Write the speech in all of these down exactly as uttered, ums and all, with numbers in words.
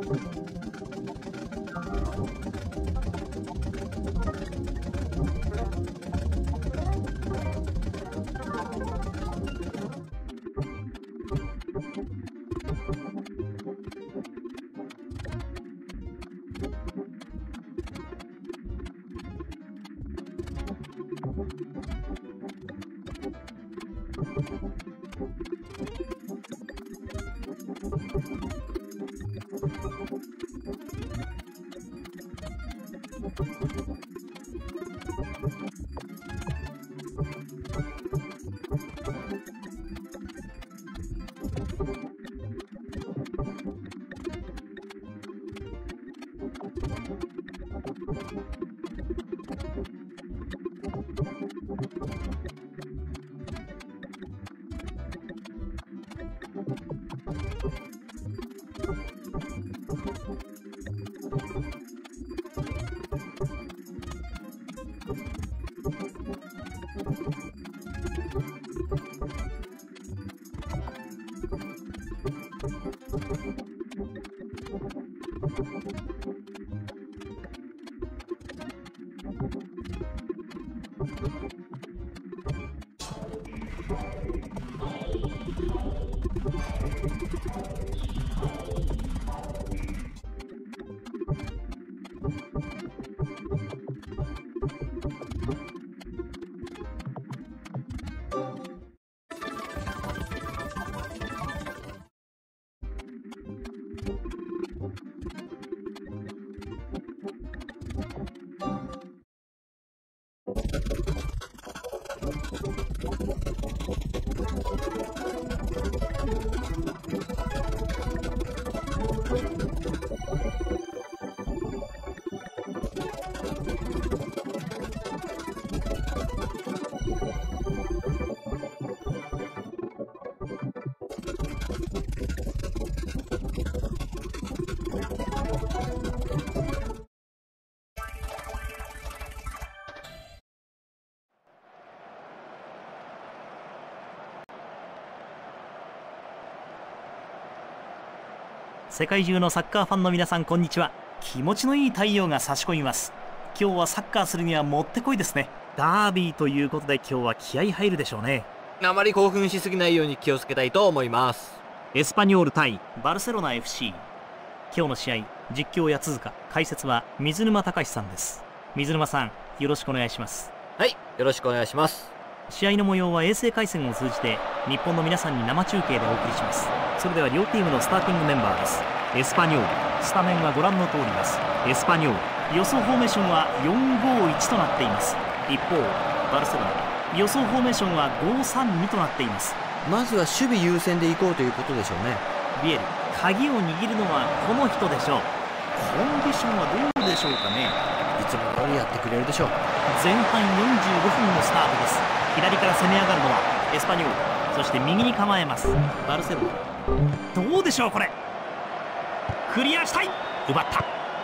世界中のサッカーファンの皆さん、こんにちは。気持ちのいい太陽が差し込みます。今日はサッカーするにはもってこいですね。ダービーということで今日は気合い入るでしょうね。 あまり興奮しすぎないように気をつけたいと思います。 エスパニョール対バルセロナ エフシー。 今日の試合、実況や続か解説は水沼隆さんです。水沼さん、よろしくお願いします。 はい、よろしくお願いします。 試合の模様は衛星回線を通じて日本の皆さんに生中継でお送りします。それでは両チームのスターティングメンバーです。エスパニョール、スタメンはご覧の通りです。エスパニョール、予想フォーメーションはよんごいちとなっています。一方バルセロナ、予想フォーメーションはごさんにとなっています。 まずは守備優先でいこうということでしょうね。 ビエル、鍵を握るのはこの人でしょう。コンディションはどうでしょうかね。 いつも通りやってくれるでしょう。 前半よんじゅうごふんのスタートです。左から攻め上がるのはエスパニョール、そして右に構えますバルセロナ。どうでしょうこれ。クリアしたい。奪った。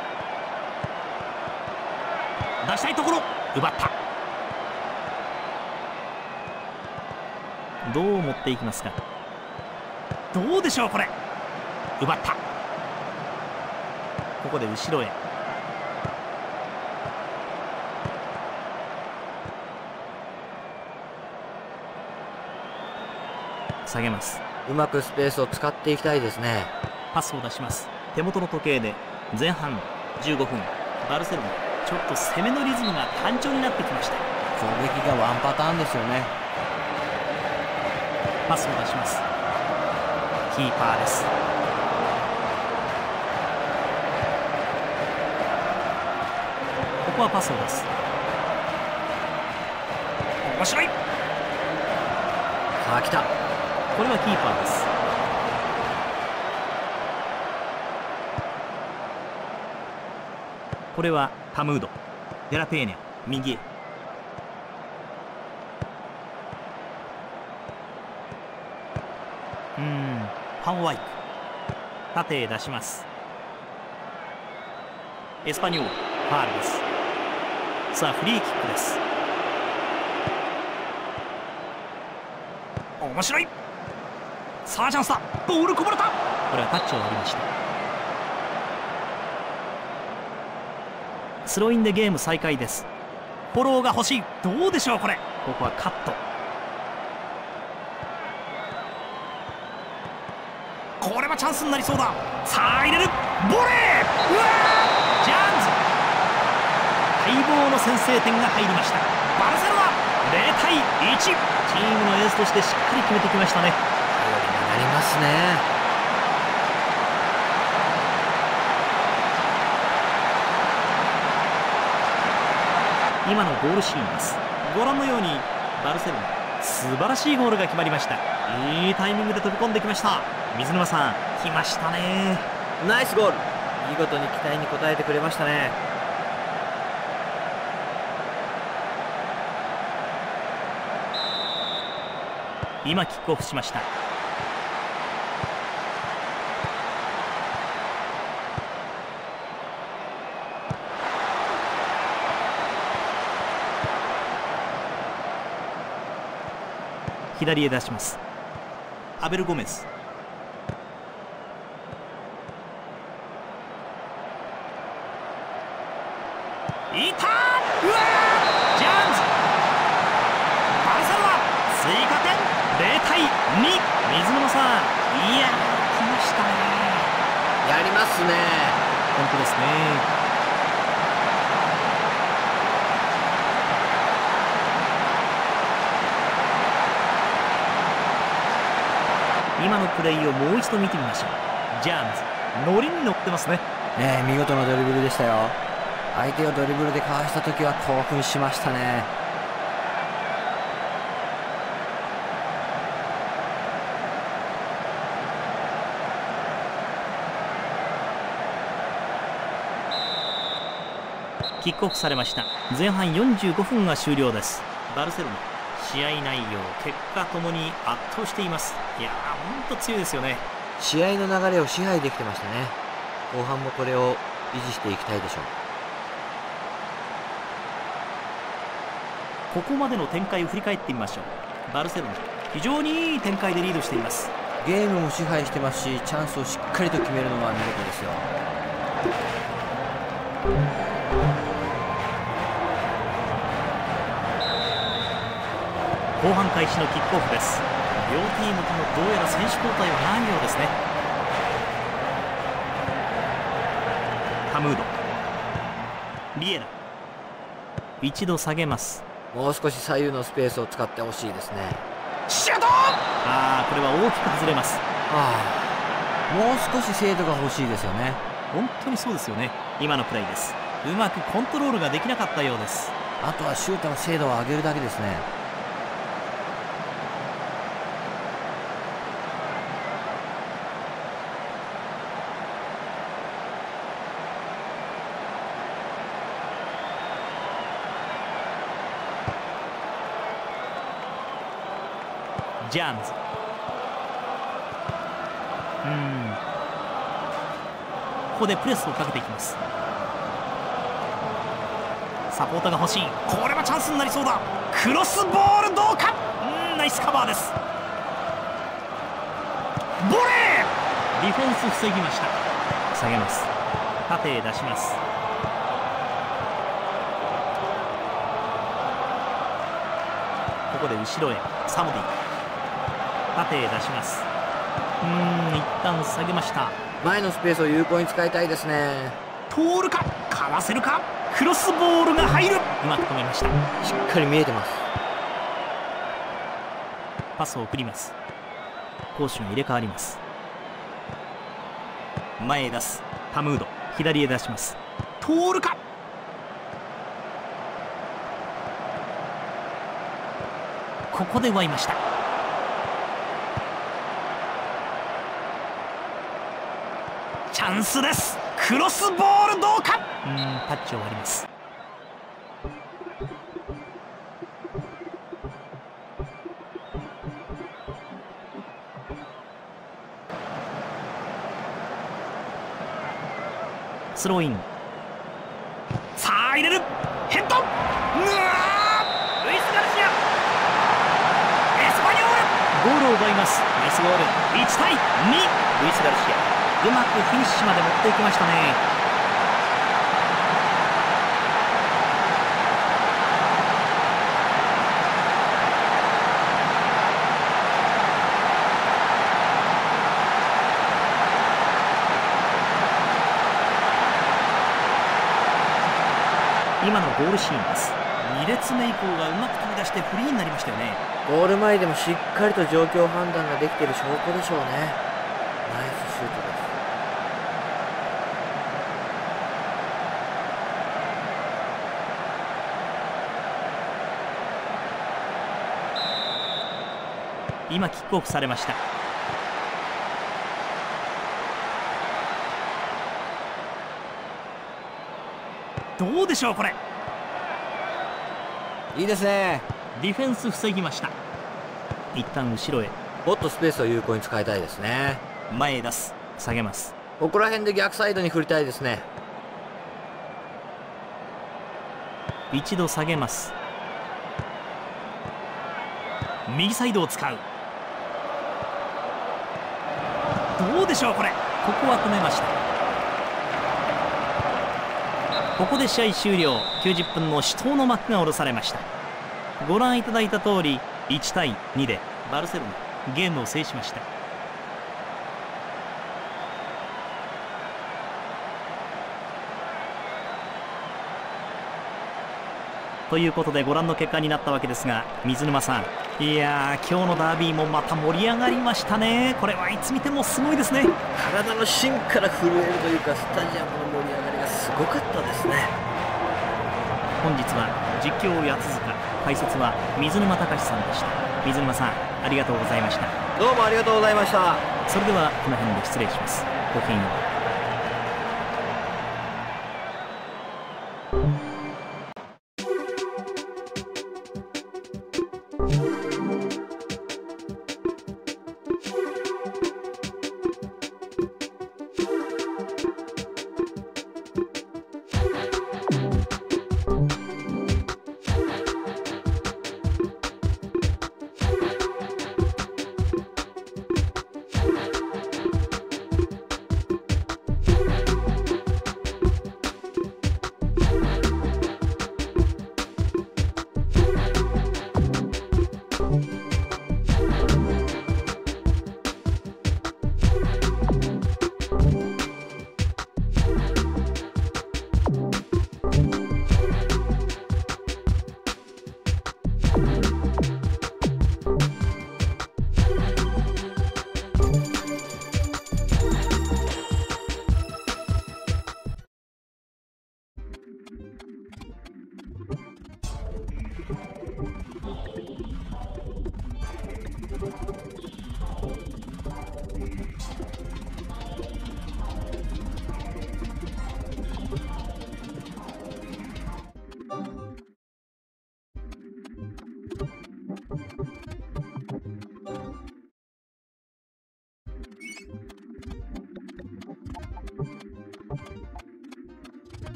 出したいところ。奪った。どう持っていきますか。どうでしょうこれ。奪った。ここで後ろへ。下げます。 うまくスペースを使っていきたいですね。 パスを出します。手元の時計で前半じゅうごふん。バルセロナ、ちょっと攻めのリズムが単調になってきました。 攻撃がワンパターンですよね。 パスを出します。キーパーです。ここはパスを出す。面白い。 さあ来た。 これはキーパーです。これはタムード。デラペーニャ、右へ。うーん、ファンワイク。縦へ出します。エスパニョール、ファールです。さあフリーキックです。面白い。さあチャンスだ。ボールこぼれた。これはタッチを割りました。 スローインでゲーム再開です。フォローが欲しい。どうでしょうこれ。ここはカット。これはチャンスになりそうだ。さあ入れる。ボレー。うわー、ジャーンズ。待望の先制点が入りました。バルセロナゼロたいいち。チームのエースとしてしっかり決めてきましたね。 頼りになりますね。 今のゴールシーンです。ご覧のようにバルセロナ素晴らしいゴールが決まりました。いいタイミングで飛び込んできました。水沼さん、来ましたね。 ナイスゴール。見事に期待に応えてくれましたね。 今キックオフしました。左へ出します。アベル・ゴメス。いたー。うわー、ジャーンズ。バルセロナ追加点ゼロたいに。水沼さん、いやー、来ましたね。 やりますね。 本当ですね。今のプレーをもう一度見てみましょう。ジャーンズ、ノリに乗ってますね。 ねえ、見事なドリブルでしたよ。相手をドリブルでかわした時は興奮しましたね。 キックオフされました。前半よんじゅうごふんが終了です。バルセロナ試合内容、結果ともに圧倒しています。いやー、ほんと強いですよね。 試合の流れを支配できてましたね。後半もこれを維持していきたいでしょう。 ここまでの展開を振り返ってみましょう。バルセロナ非常にいい展開でリードしています。 ゲームも支配してますし、チャンスをしっかりと決めるのが見事ですよ。 後半開始のキックオフです。両チームともどうやら選手交代はないようですね。ハムード、ビエラ、一度下げます。 もう少し左右のスペースを使ってほしいですね。 シュート。ああ、これは大きく外れます。 ああ、もう少し精度が欲しいですよね。 本当にそうですよね。今のプレーです。うまくコントロールができなかったようです。 あとはシュートの精度を上げるだけですね。 ジャーンズ、うーんここでプレスをかけていきます。サポーターが欲しい。これはチャンスになりそうだ。クロスボールどうか。うーんナイスカバーです。ボレー。ディフェンス防ぎました。下げます。縦へ出します。ここで後ろへサモディ、縦へ出します。うーん一旦下げました。 前のスペースを有効に使いたいですね。 通るか、かわせるか。クロスボールが入る。うまく止めました。 しっかり見えてます。 パスを送ります。攻守が入れ替わります。前へ出す。タムード、左へ出します。通るか。ここで奪いました。チャンスです。クロスボールどうか。うーんタッチを割ります。スローイン。さあ入れる。ヘッド。うわー、ルイス・ガルシア。エスパニョール。ゴールを奪います。ナイスゴール。いちたいに。ルイス・ガルシアうまくフィニッシュまで持っていきましたね。 今のゴールシーンです。に列目以降がうまく飛び出してフリーになりましたよね。 ゴール前でもしっかりと状況判断ができている証拠でしょうね。ナイスシュートです。 今キックオフされました。どうでしょうこれ。 いいですね。 ディフェンス防ぎました。一旦後ろへ。 もっとスペースを有効に使いたいですね。 前へ出す。下げます。 ここら辺で逆サイドに振りたいですね。 一度下げます。右サイドを使う。どうでしょうこれ。ここは止めました。ここで試合終了。きゅうじゅっぷんの死闘の幕が下ろされました。ご覧いただいた通りいちたいにでバルセロナゲームを制しました。ということでご覧の結果になったわけですが、水沼さん、いやー今日のダービーもまた盛り上がりましたね。これはいつ見てもすごいですね。 体の芯から震えるというか、スタジアムの盛り上がりがすごかったですね。 本日は実況を八塚、解説は水沼隆さんでした。水沼さん、ありがとうございました。 どうもありがとうございました。 それではこの辺で失礼します。ごきげんよう。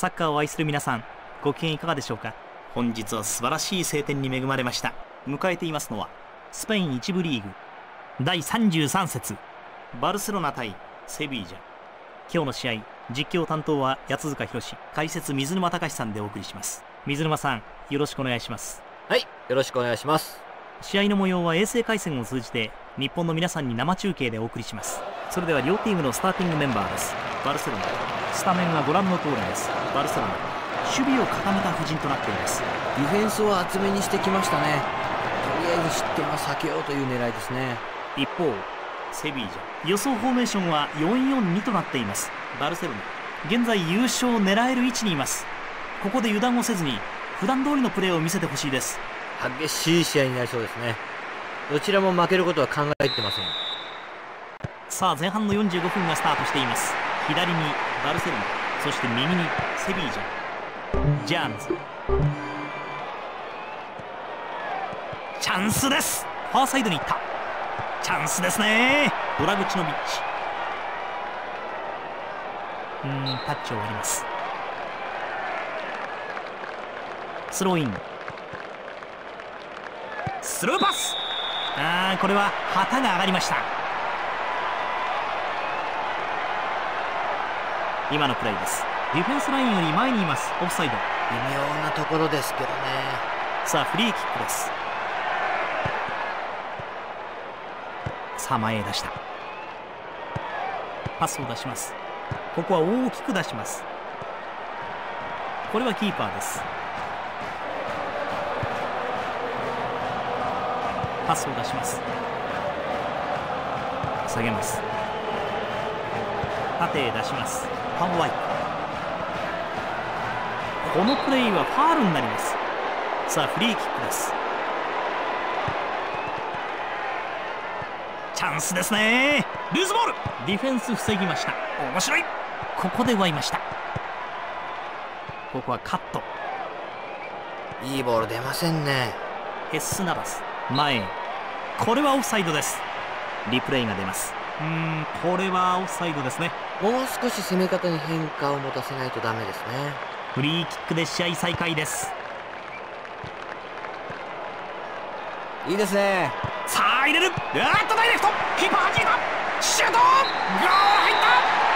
サッカーを愛する皆さん、ご機嫌いかがでしょうか。本日は素晴らしい晴天に恵まれました。迎えていますのはスペイン一部リーグだいさんじゅうさん節、バルセロナ対セビージャ。今日の試合、実況担当は八塚博、解説水沼隆さんでお送りします。水沼さん、よろしくお願いします。 はい、よろしくお願いします。 試合の模様は衛星回線を通じて日本の皆さんに生中継でお送りします。それでは両チームのスターティングメンバーです。バルセロナ、スタメンはご覧の通りです。バルセロナ、守備を固めた布陣となっています。 ディフェンスを厚めにしてきましたね。とりあえず失点は避けようという狙いですね。 一方セビージャ、予想フォーメーションはよんよんにとなっています。バルセロナ、現在優勝を狙える位置にいます。ここで油断をせずに普段通りのプレーを見せてほしいです。 激しい試合になりそうですね。どちらも負けることは考えてません。 さあ前半のよんじゅうごふんがスタートしています。左にバルセロナ、そして右にセビージャ。ジャーンズ、チャンスです。ファーサイドに行った。チャンスですね。ドラグチノビッチ、うーんタッチを割ります。スローイン、スルーパス。あーこれは旗が上がりました。今のプレーです。ディフェンスラインより前にいます。オフサイド。 微妙なところですけどね。 さあフリーキックです。さあ前へ出した。パスを出します。ここは大きく出します。これはキーパーです。パスを出します。下げます。縦へ出します。ファンワイト、このプレーはファールになります。さあフリーキックです。チャンスですね。ルーズボール。ディフェンス防ぎました。面白い。ここで奪いました。ここはカット。 いいボール出ませんね。 ヘッスナバス、前へ。これはオフサイドです。リプレイが出ます。うーんこれはオフサイドですね。 もう少し攻め方に変化を持たせないとダメですね。 フリーキックで試合再開です。 いいですね。 さあ入れる。あーっとダイレクト、キーパーはじいた。シュート、ゴール入った。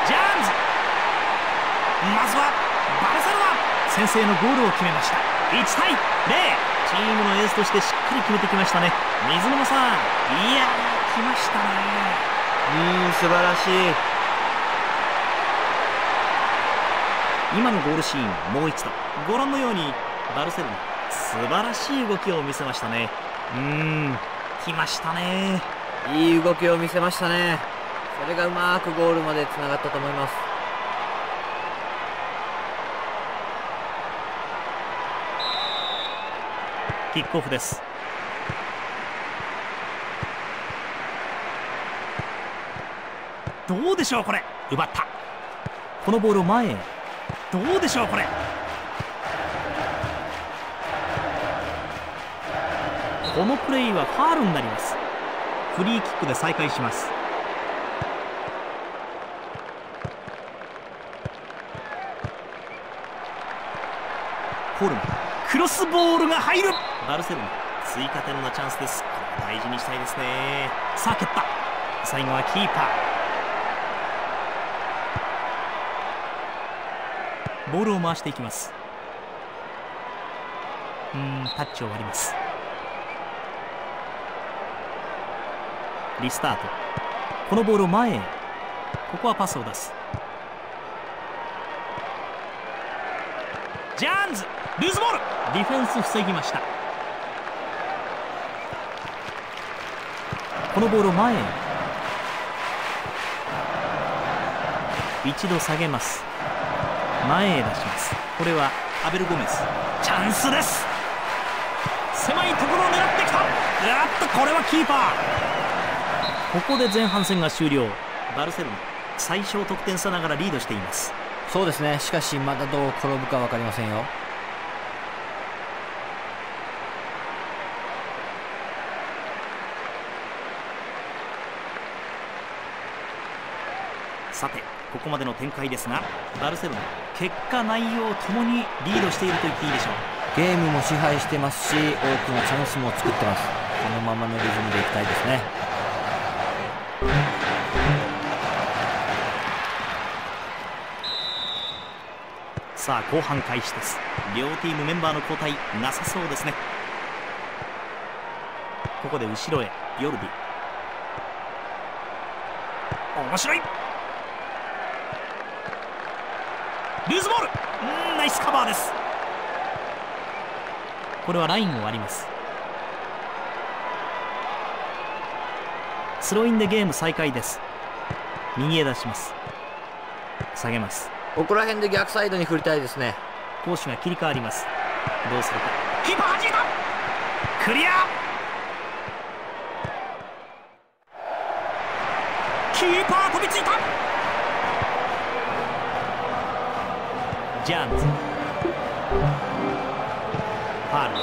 ジャーンズ、まずはバルセロナ、先制のゴールを決めました。いちたいゼロ。チームのエースとしてしっかり決めてきましたね。水沼さん、いやー来ましたね。 うーん素晴らしい。 今のゴールシーンもう一度ご覧のようにバルセロナ素晴らしい動きを見せましたね。うーん来ましたね。 いい動きを見せましたね。それがうまくゴールまでつながったと思います。 キックオフです。どうでしょうこれ。奪った。このボールを前へ。どうでしょうこれ。このプレーはファールになります。フリーキックで再開します。ホルン、クロスボールが入る。バルセロナ追加点のチャンスです。大事にしたいですね。さあ蹴った。最後はキーパー。ボールを回していきます。うーんタッチを割ります。リスタート。このボールを前へ。ここはパスを出す。ジャーンズ、ルーズボール。ディフェンス防ぎました。このボールを前へ。一度下げます。前へ出します。これはアベル・ゴメス。チャンスです。狭いところを狙ってきた。うわっとこれはキーパー。ここで前半戦が終了。バルセロナ最小得点差ながらリードしています。 そうですね。しかしまだどう転ぶか分かりませんよ。 さてここまでの展開ですが、バルセロナ結果内容ともにリードしていると言っていいでしょう。 ゲームも支配してますし、多くのチャンスも作ってます。このままのリズムでいきたいですね。 さあ後半開始です。両チームメンバーの交代なさそうですね。ここで後ろへヨルディ、面白いルーズボール、うーんナイスカバーです。これはラインを割ります。スローインでゲーム再開です。右へ出します。下げます。 ここら辺で逆サイドに振りたいですね。 攻守が切り替わります。どうするか。キーパーはじいた、クリア、キーパー飛びついた、ジャーンズ、ファールです。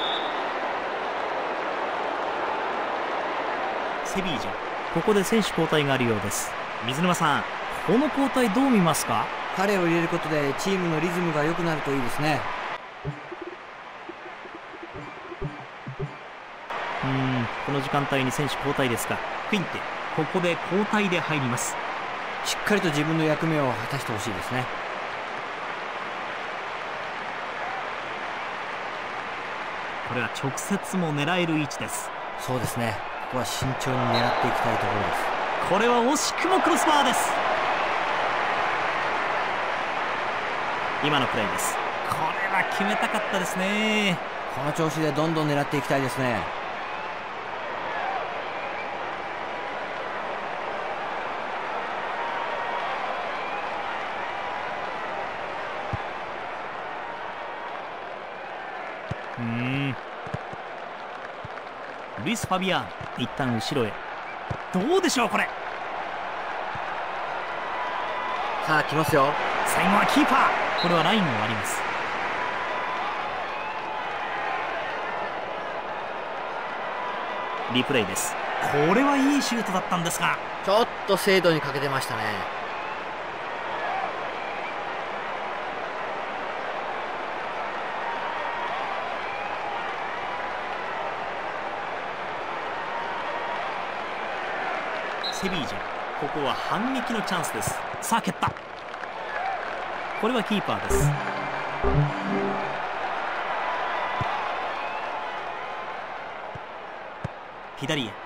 セビージャ、ここで選手交代があるようです。水沼さん、この交代どう見ますか。 彼を入れることでチームのリズムが良くなるといいですね。 うーんこの時間帯に選手交代ですか。クインテ、ここで交代で入ります。 しっかりと自分の役目を果たしてほしいですね。 これは直接も狙える位置です。 そうですね、ここは慎重に狙っていきたいところです。 これは惜しくもクロスバーです。今のプレーです。これは決めたかったですね。 この調子でどんどん狙っていきたいですね。 うーんルイス・ファビアーン、一旦後ろへ。どうでしょうこれ。 さあ来ますよ。 最後はキーパー、これはラインを割ります。リプレイです。これはいいシュートだったんですが、 ちょっと精度に欠けてましたね。 セビージャ、ここは反撃のチャンスです。さあ蹴った、これはキーパーです。左へ、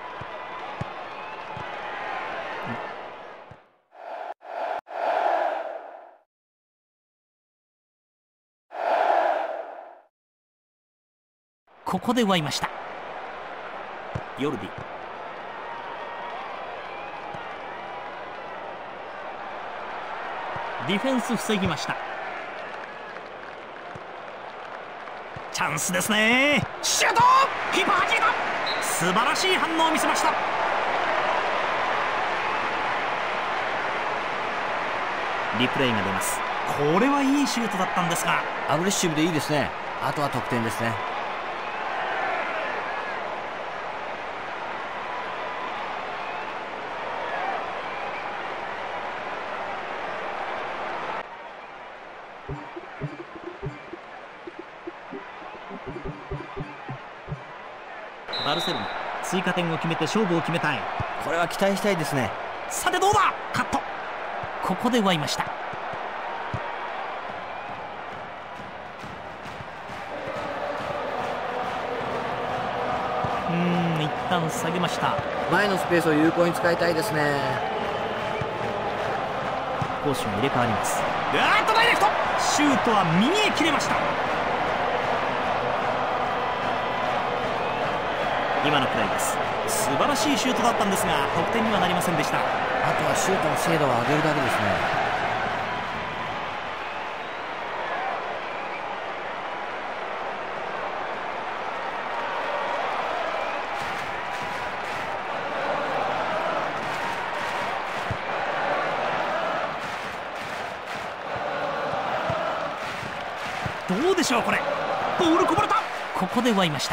ここで奪いました。ヨルディ、ディフェンス防ぎました。チャンスですね。シュート、キーパーはじいた、素晴らしい反応を見せました。リプレイが出ます。これはいいシュートだったんですが、 アグレッシブでいいですね。あとは得点ですね。 バルセロナ追加点を決めて勝負を決めたい。 これは期待したいですね。 さてどうだ、カット、ここで奪いました。うーん一旦下げました。 前のスペースを有効に使いたいですね。 攻守が入れ替わります。うわーっとダイレクトシュートは右へ切れました。今のプレーです。素晴らしいシュートだったんですが得点にはなりませんでした。 あとはシュートの精度を上げるだけですね。 どうでしょうこれ。ボールこぼれた、ここで奪いました。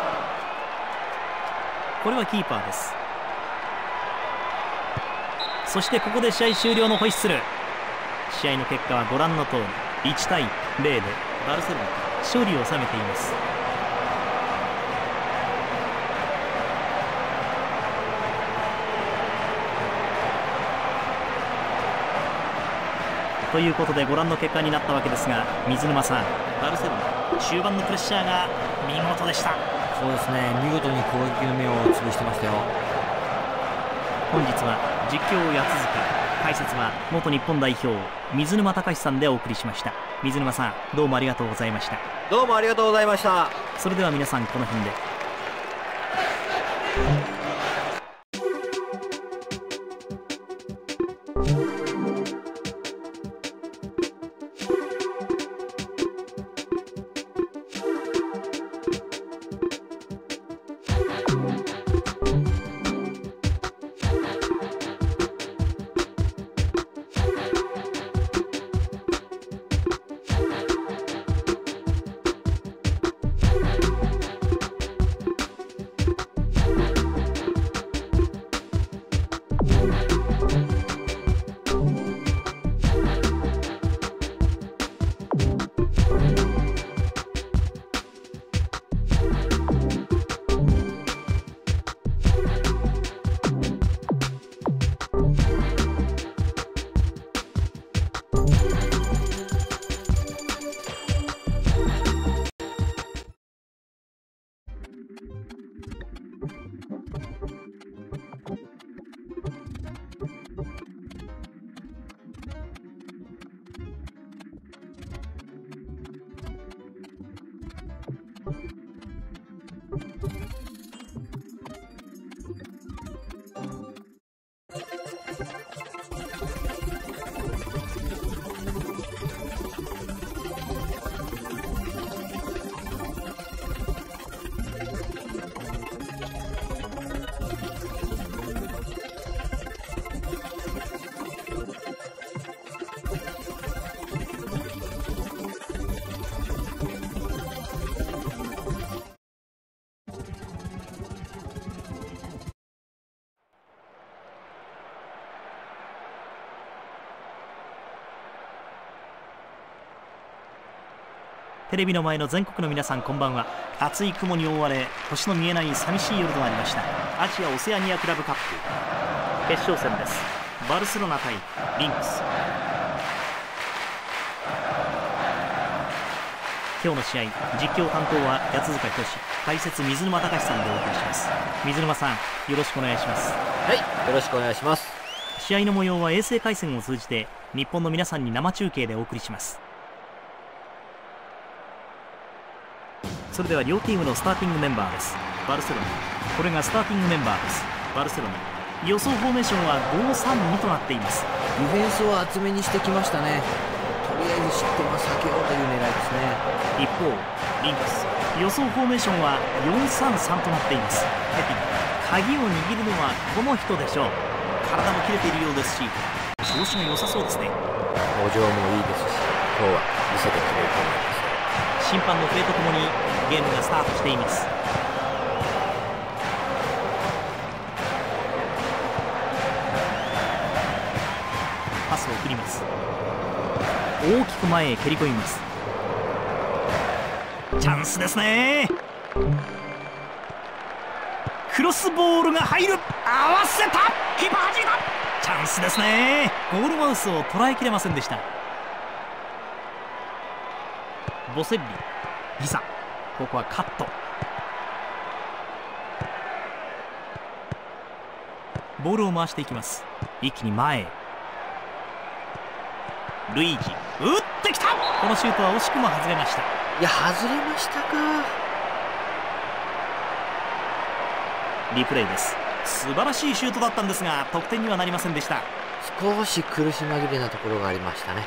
これはキーパーです。 そしてここで試合終了のホイッスル。試合の結果はご覧の通りいちたいゼロでバルセロナが勝利を収めています。ということでご覧の結果になったわけですが、水沼さん、バルセロナ終盤のプレッシャーが見事でした。 そうですね、見事に攻撃の目を潰してましたよ。 本日は実況を八塚、解説は元日本代表水沼貴史さんでお送りしました。水沼さん、どうもありがとうございました。 どうもありがとうございました。 それでは皆さん、この辺で。テレビの前の全国の皆さん、こんばんは。厚い雲に覆われ星の見えない寂しい夜となりました。アジアオセアニアクラブカップ決勝戦です。バルセロナ対リンクス。今日の試合、実況担当は八塚仁、解説水沼貴史さんでお送りします。水沼さん、よろしくお願いします。 はい、よろしくお願いします。 試合の模様は衛星回線を通じて日本の皆さんに生中継でお送りします。それでは両チームのスターティングメンバーです。バルセロナ、これがスターティングメンバーです。バルセロナ、予想フォーメーションはごさんにとなっています。 ディフェンスを厚めにしてきましたね。とりあえず失点は避けようという狙いですね。 一方リンクス、予想フォーメーションはよんさんさんとなっています。ペティ、鍵を握るのはこの人でしょう。体も切れているようですし、調子が良さそうですね。 補助もいいですし、今日は見せてくれると思います。 審判の笛とともにゲームがスタートしています。パスを送ります。大きく前へ蹴り込みます。チャンスですね。クロスボールが入る。合わせた。キーパーはじいた。チャンスですね。ゴールマウスを捉えきれませんでした。ボセッリ、ギサ、ここはカット。ボールを回していきます。一気に前へ。ルイージ、打ってきた。このシュートは惜しくも外れました。 いや、外れましたか。 リプレイです。素晴らしいシュートだったんですが得点にはなりませんでした。 少し苦し紛れなところがありましたね。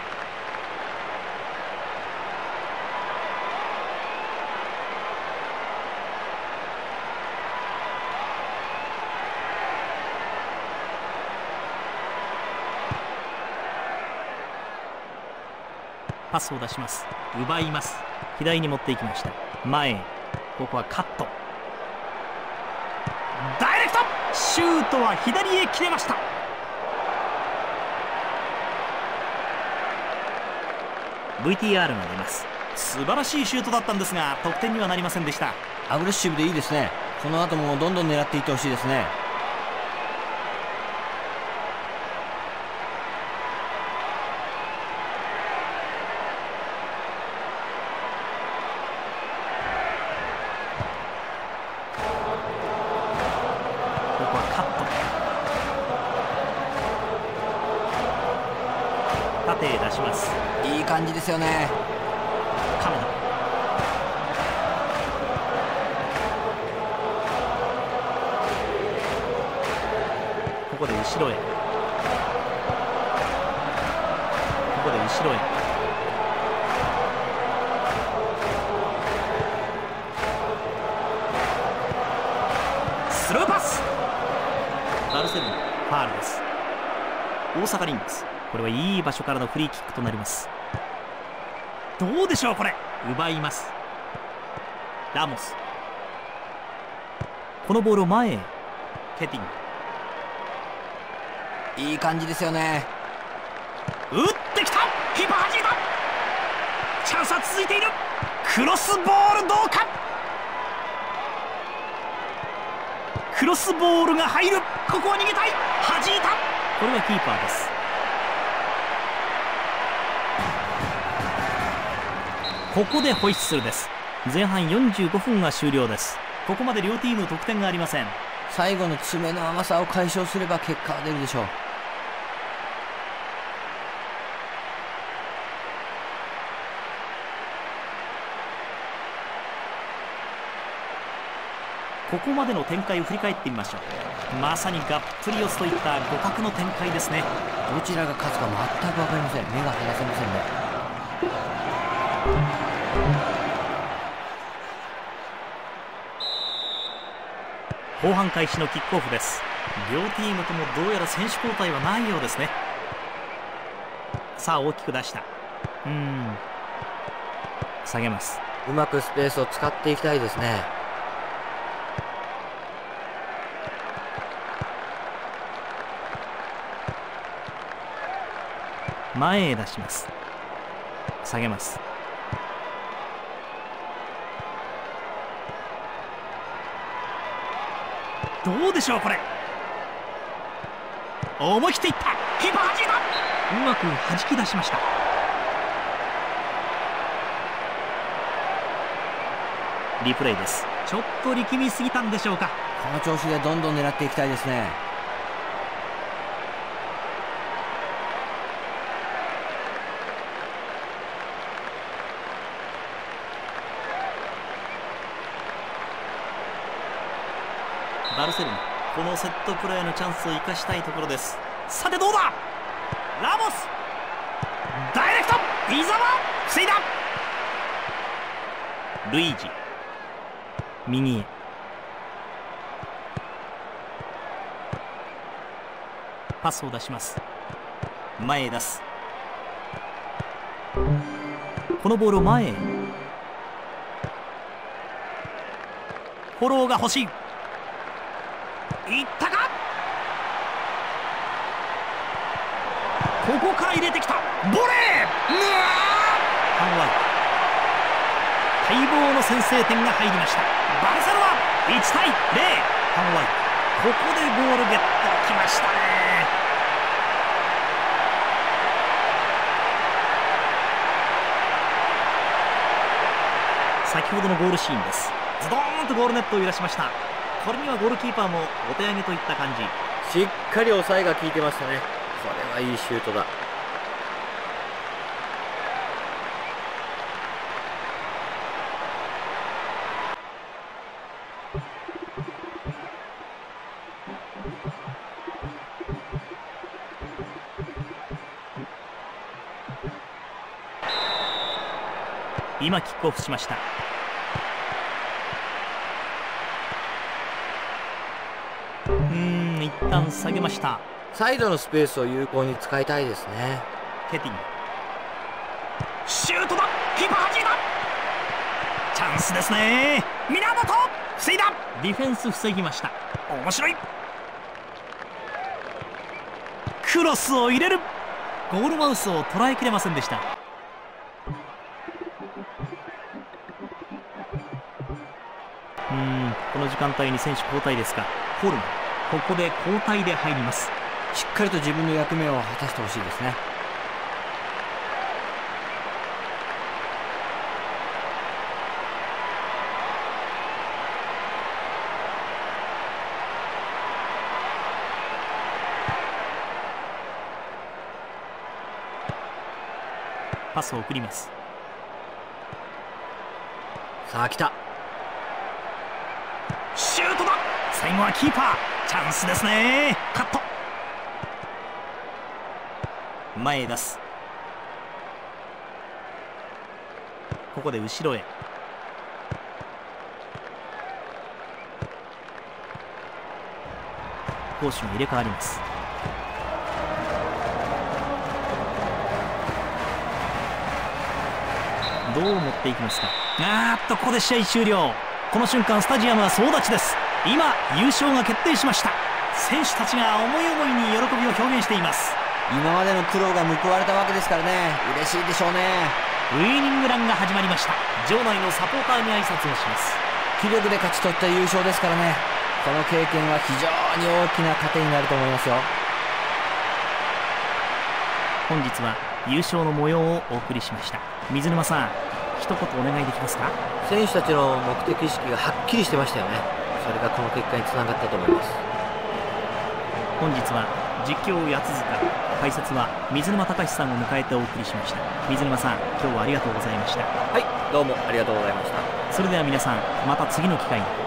パスを出します。奪います。左に持っていきました。前へ。ここはカット。ダイレクトシュートは左へ切れました。 ブイティーアール が出ます。素晴らしいシュートだったんですが得点にはなりませんでした。 アグレッシブでいいですね。この後もどんどん狙っていってほしいですね。 ここはカット、縦へ出します。 いい感じですよね。 亀田、ここで後ろへ、ここで後ろへ、スルーパス、バルセロナファールです。大阪リングス、これはいい場所からのフリーキックとなります。どうでしょう、これ奪います。ラモス、このボールを前へ、ケティング、 いい感じですよね。 打ってきた、キーパーはじいた、チャンスは続いている、クロスボールどうか、クロスボールが入る、ここは逃げたい、はじいた、これはキーパーです。ここでホイッスルです。前半よんじゅうごふんが終了です。ここまで両チーム得点がありません。 最後の爪の甘さを解消すれば結果は出るでしょう。 ここまでの展開を振り返ってみましょう。まさにがっぷり四つといった互角の展開ですね。 どちらが勝つか全く分かりません。目が離せませんね。 後半開始のキックオフです。両チームともどうやら選手交代はないようですね。さあ大きく出した、うーん下げます。 うまくスペースを使っていきたいですね。 前へ出します。下げます。どうでしょう、これ思い切っていった、キーパーはじいた、うまく弾き出しました。リプレイです。ちょっと力みすぎたんでしょうか。 この調子でどんどん狙っていきたいですね。 バルセロナ、このセットプレーのチャンスを生かしたいところです。さてどうだ、ラモス、ダイレクト、伊沢防いだ、ルイージ右へ、パスを出します。前へ出す、このボールを前へ、フォローが欲しい、いったか、ここから入れてきた、ボレー、うわー、ハンワイ待望の先制点が入りました。バルセロナいちたいゼロ、ハンワイここでゴールゲットきましたね。先ほどのゴールシーンです。ズドーンとゴールネットを揺らしました。これにはゴールキーパーもお手上げといった感じ。 しっかり抑えが効いてましたね。これはいいシュートだ。 今キックオフしました。うーん一旦下げました。 サイドのスペースを有効に使いたいですね。 ケティングシュートだ、キーパーはじいた、チャンスですね。源防いだ、ディフェンス防ぎました。面白い、クロスを入れる、ゴールマウスを捉えきれませんでした。 の時間帯に選手交代ですか。ホルマン、ここで交代で入ります。 しっかりと自分の役目を果たしてほしいですね。 パスを送ります。 さあ来た、 シュートだ。最後はキーパー、チャンスですね。カット、前へ出す。ここで後ろへ。攻守が入れ替わります。どう持っていきますか。あーっと、ここで試合終了。この瞬間スタジアムは総立ちです。今優勝が決定しました。選手たちが思い思いに喜びを表現しています。 今までの苦労が報われたわけですからね、嬉しいでしょうね。 ウイニングランが始まりました。場内のサポーターに挨拶をします。 気力で勝ち取った優勝ですからね、この経験は非常に大きな糧になると思いますよ。 本日は優勝の模様をお送りしました。水沼さん、一言お願いできますか。 選手たちの目的意識がはっきりしてましたよね。それがこの結果につながったと思います。 本日は実況を八塚、解説は水沼隆さんを迎えてお送りしました。水沼さん、今日はありがとうございました。 はい、どうもありがとうございました。 それでは皆さん、また次の機会に。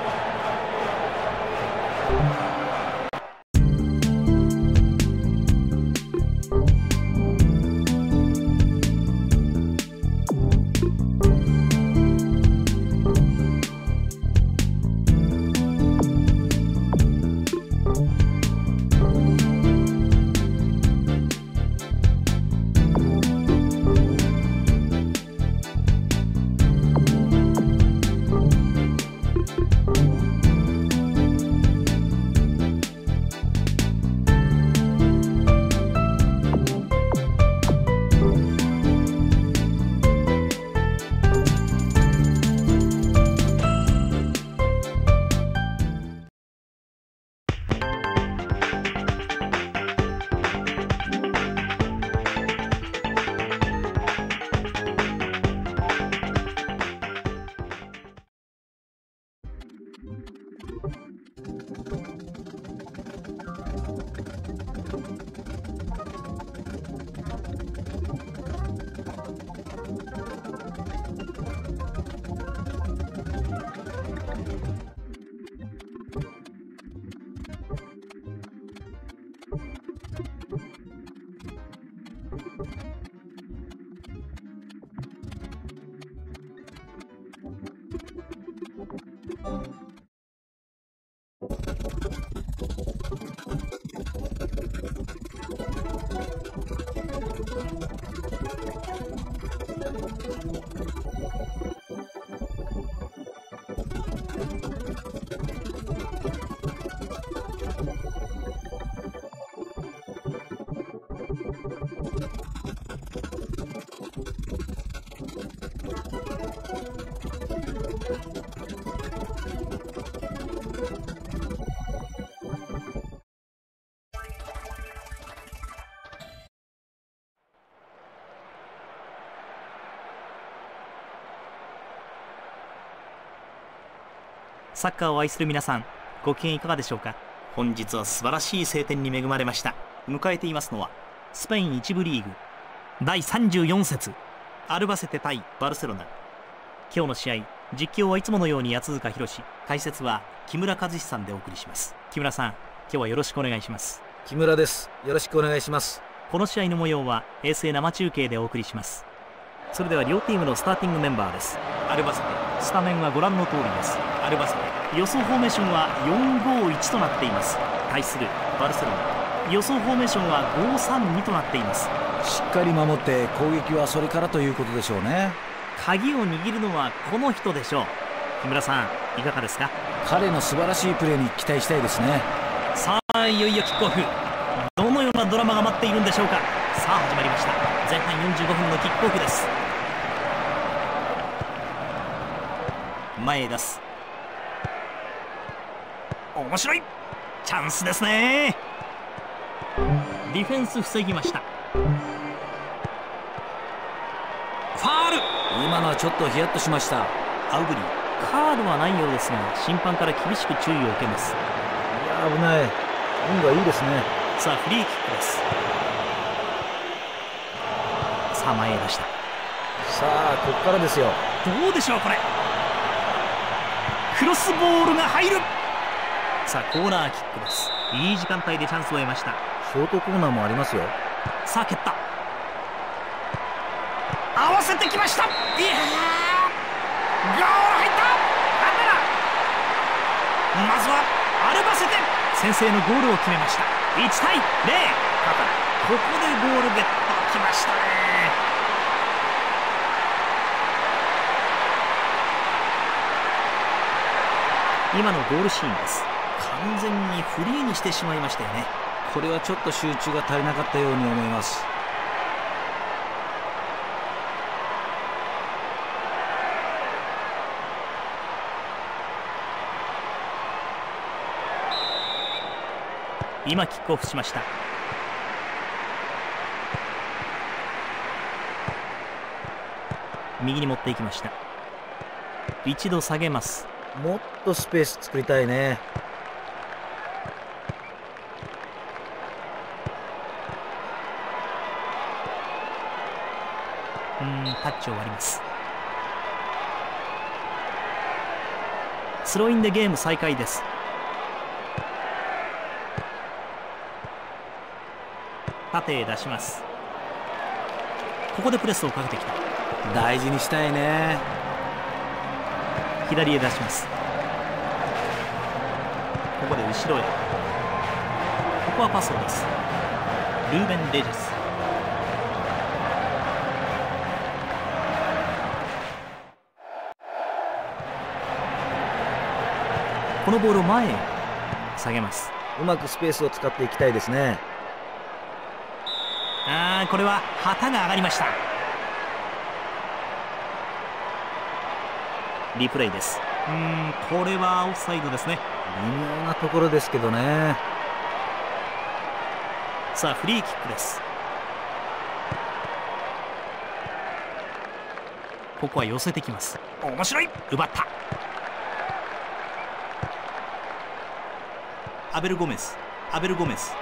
サッカーを愛する皆さん、ご機嫌いかがでしょうか。本日は素晴らしい晴天に恵まれました。迎えていますのはスペイン一部リーグだいさんじゅうよん節、アルバセテ対バルセロナ。今日の試合、実況はいつものように八塚弘、解説は木村和志さんでお送りします。木村さん、今日はよろしくお願いします。 木村です。よろしくお願いします。 この試合の模様は衛星生中継でお送りします。それでは両チームのスターティングメンバーです。アルバセテ、スタメンはご覧の通りです。アルバセテ、予想フォーメーションはよんごいちとなっています。対するバルセロナ、予想フォーメーションはごさんにとなっています。 しっかり守って攻撃はそれからということでしょうね。 鍵を握るのはこの人でしょう。木村さん、いかがですか。 彼の素晴らしいプレーに期待したいですね。 さあ、いよいよキックオフ。どのようなドラマが待っているんでしょうか。さあ始まりました。前半よんじゅうごふんのキックオフです。前へ出す。 面白いチャンスですね。ディフェンス防ぎました。ファール。 今のはちょっとヒヤッとしました。 アウブリー、カードはないようですが審判から厳しく注意を受けます。 いや危ない。運がいいですね。 さあフリーキックです。さあ前へ出した。 さあここからですよ。 どうでしょうこれ。クロスボールが入る。さあコーナーキックです。いい時間帯でチャンスを得ました。 ショートコーナーもありますよ。 さあ蹴った。合わせてきました。いやーゴール入った。まずはアルバセテ先制のゴールを決めました。いちたいゼロ。ここでゴールゲットきましたね。今のゴールシーンです。完全にフリーにしてしまいましたよね。 これはちょっと集中が足りなかったように思います。 今キックオフしました。右に持っていきました。一度下げます。 もっとスペース作りたいね。 うーんタッチを割ります。スローインでゲーム再開です。縦へ出します。ここでプレスをかけてきた。 大事にしたいね。 左へ出します。ここで後ろへ。ここはパスを出す。ルーベン・レジェス。このボールを前へ下げます。 うまくスペースを使っていきたいですね。 あーこれは旗が上がりました。リプレイです。うーんこれはオフサイドですね。 微妙なところですけどね。 さあフリーキックです。ここは寄せてきます。面白い。奪った。アベル・ゴメス。アベル・ゴメス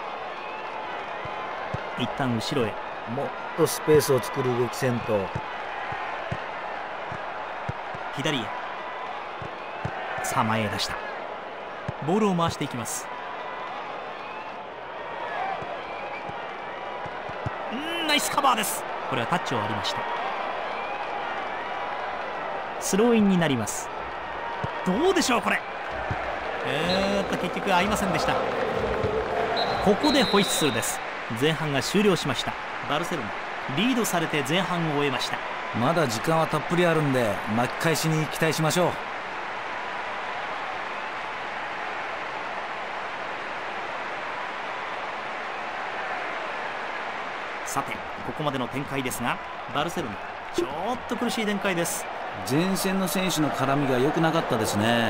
一旦後ろへ。 もっとスペースを作る動きせんと。 左へ。さあ前へ出した。ボールを回していきます。うんナイスカバーです。これはタッチを割りました。スローインになります。どうでしょうこれ。えーっと結局合いませんでした。ここでホイッスルです。前半が終了しました。バルセロナリードされて前半を終えました。 まだ時間はたっぷりあるんで巻き返しに期待しましょう。 さてここまでの展開ですがバルセロナちょっと苦しい展開です。 前線の選手の絡みが良くなかったですね。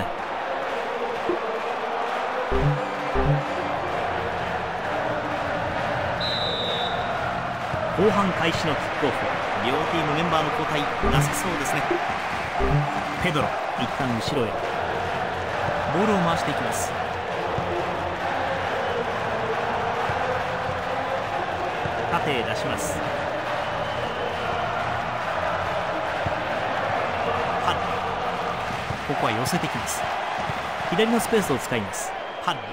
後半開始のキックオフ。両チームメンバーの交代なさそうですね。ペドロ一旦後ろへ。ボールを回していきます。縦へ出します。パッリ。ここは寄せてきます。左のスペースを使います。パッリ。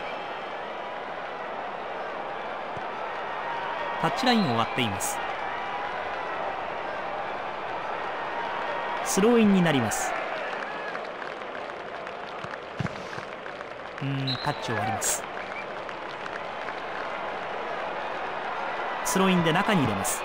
タッチラインを割っています。スローインになります。うーんタッチを割ります。スローインで中に入れます。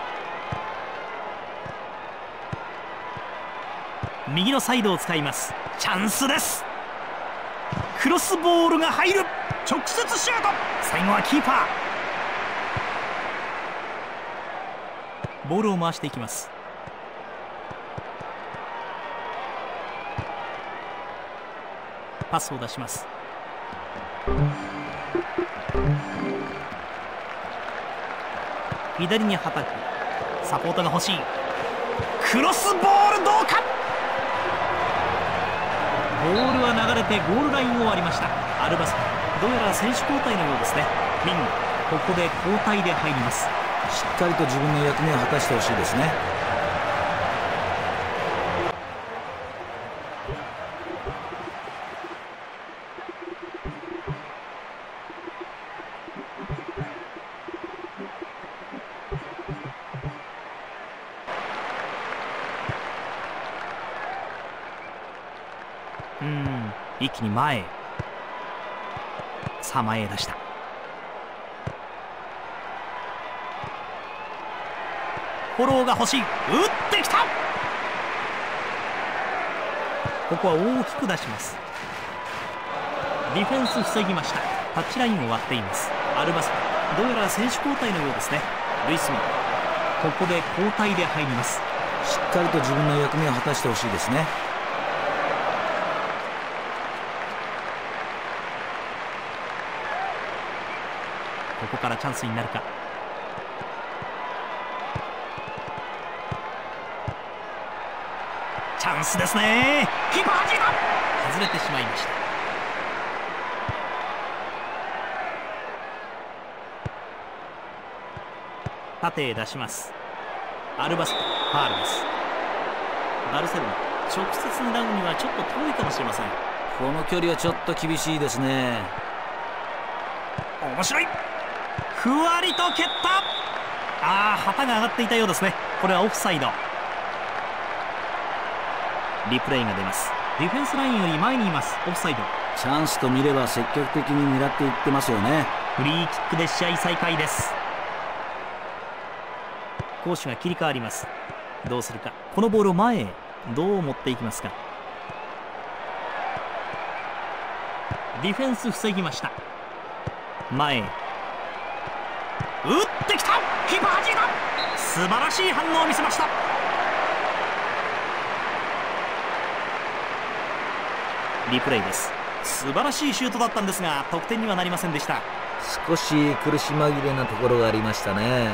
右のサイドを使います。チャンスです。クロスボールが入る。直接シュート。最後はキーパー。ボールを回していきます。パスを出します。 左にはたく。サポートが欲しい。クロスボールどうか。ボールは流れてゴールラインを割りました。アルバスどうやら選手交代のようですね。ミングここで交代で入ります。 しっかりと自分の役目を果たしてほしいですね。 うん、一気に前へ。さあ前へ出した。フォローが欲しい。打ってきた。ここは大きく出します。ディフェンス防ぎました。タッチラインを割っています。アルバスどうやら選手交代のようですね。ルイスミここで交代で入ります。 しっかりと自分の役目を果たしてほしいですね。 ここからチャンスになるか。チャンスですね。キーパー弾いた。外れてしまいました。縦へ出します。アルバスファールです。バルセロナ直接狙うにはちょっと遠いかもしれません。 この距離はちょっと厳しいですね。 面白い。ふわりと蹴った。ああ旗が上がっていたようですね。これはオフサイド。リプレイが出ます。ディフェンスラインより前にいます。オフサイド。 チャンスと見れば積極的に狙っていってますよね。 フリーキックで試合再開です。攻守が切り替わります。どうするか。このボールを前へどう持っていきますか。ディフェンス防ぎました。前へ打ってきた。キーパー弾いた。素晴らしい反応を見せました。リプレイです。素晴らしいシュートだったんですが得点にはなりませんでした。 少し苦し紛れなところがありましたね。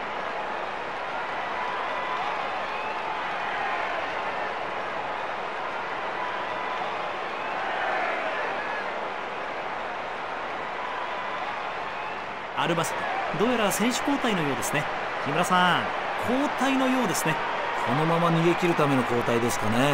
アルバスどうやら選手交代のようですね。木村さん交代のようですね。 このまま逃げ切るための交代ですかね。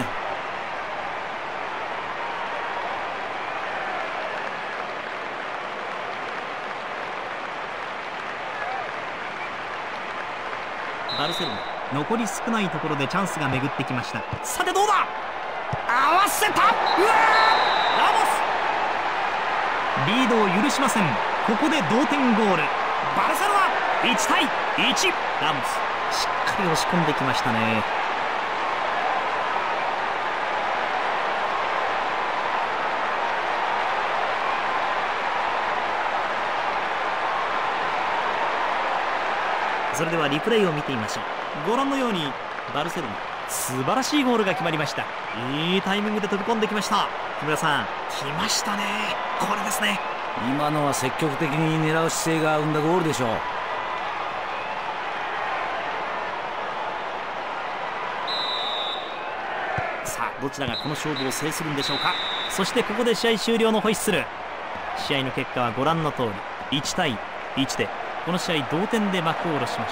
バルセロナ残り少ないところでチャンスが巡ってきました。さてどうだ。合わせた。うわラモスリードを許しません。ここで同点ゴール。バルセロナいちたいいち。ラモスしっかり押し込んできましたね。それではリプレイを見てみましょう。ご覧のようにバルセロナ素晴らしいゴールが決まりました。いいタイミングで飛び込んできました。木村さん来ましたね。これですね。 今のは積極的に狙う姿勢が生んだゴールでしょう。 さあどちらがこの勝負を制するんでしょうか。そしてここで試合終了のホイッスル。試合の結果はご覧の通りいちたいいちでこの試合同点で幕を下ろしました。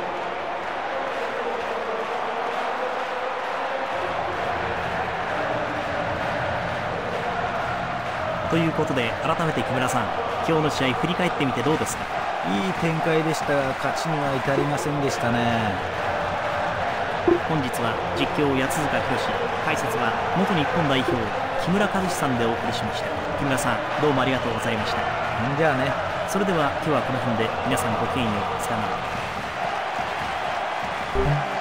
ということで改めて木村さん今日の試合振り返ってみてどうですか。 いい展開でしたが勝ちには至りませんでしたね。 本日は実況八塚清、解説は元日本代表木村和志さんでお送りしました。木村さんどうもありがとうございました。 じゃあね。 それでは今日はこの辺で皆さんごきげんよう。さよなら。